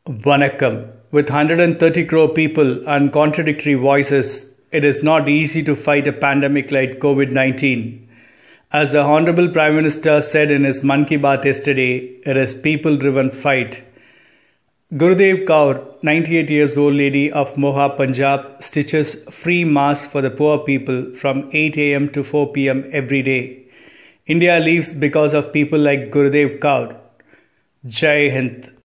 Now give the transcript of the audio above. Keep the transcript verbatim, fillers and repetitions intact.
Vanakkam. With one hundred thirty crore people and contradictory voices, it is not easy to fight a pandemic like COVID nineteen. As the Honorable Prime Minister said in his Mann Ki Baat yesterday, it is people-driven fight. Gurudev Kaur, ninety-eight years old lady of Mogo, Punjab, stitches free masks for the poor people from eight a m to four p m every day. India lives because of people like Gurudev Kaur. Jai Hind.